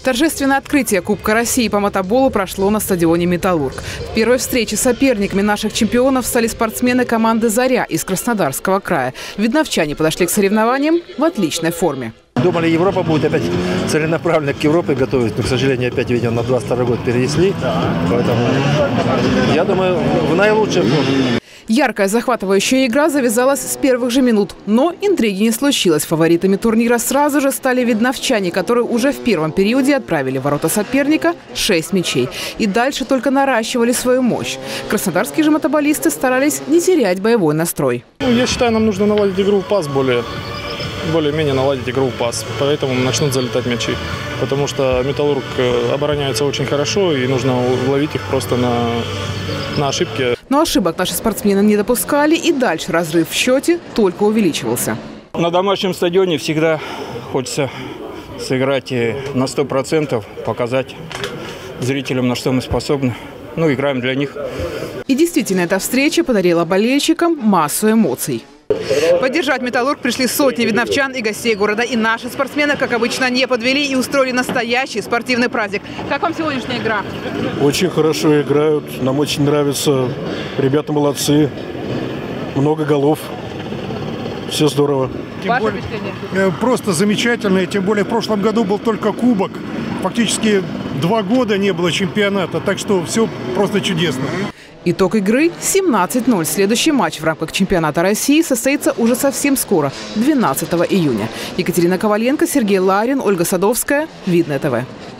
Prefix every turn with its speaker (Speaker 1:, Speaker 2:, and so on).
Speaker 1: Торжественное открытие Кубка России по мотоболу прошло на стадионе «Металлург». В первой встрече соперниками наших чемпионов стали спортсмены команды «Заря» из Краснодарского края. Видновчане подошли к соревнованиям в отличной форме.
Speaker 2: Думали, Европа будет опять целенаправленно к Европе готовить, но, к сожалению, опять, видимо, на 22 год перенесли. Поэтому, я думаю, в наилучшей форме.
Speaker 1: Яркая захватывающая игра завязалась с первых же минут. Но интриги не случилось. Фаворитами турнира сразу же стали видновчане, которые уже в первом периоде отправили в ворота соперника 6 мячей. И дальше только наращивали свою мощь. Краснодарские же мотоболисты старались не терять боевой настрой.
Speaker 3: Я считаю, нам нужно наладить игру в пас, более-менее наладить игру в пас. Поэтому начнут залетать мячи. Потому что «Металлург» обороняется очень хорошо, и нужно ловить их просто на ошибки.
Speaker 1: Но ошибок наши спортсмены не допускали, и дальше разрыв в счете только увеличивался.
Speaker 4: На домашнем стадионе всегда хочется сыграть на 100%, показать зрителям, на что мы способны. Ну, играем для них.
Speaker 1: И действительно, эта встреча подарила болельщикам массу эмоций. Поддержать «Металлург» пришли сотни видновчан и гостей города. И наши спортсмены, как обычно, не подвели и устроили настоящий спортивный праздник. Как вам сегодняшняя игра?
Speaker 5: Очень хорошо играют. Нам очень нравится. Ребята молодцы. Много голов. Все здорово.
Speaker 1: Ваше впечатление?
Speaker 6: Просто замечательно. Тем более в прошлом году был только кубок. Фактически 2 года не было чемпионата. Так что все просто чудесно.
Speaker 1: Итог игры 17-0. Следующий матч в рамках чемпионата России состоится уже совсем скоро, 12 июня. Екатерина Коваленко, Сергей Ларин, Ольга Садовская. Видное ТВ.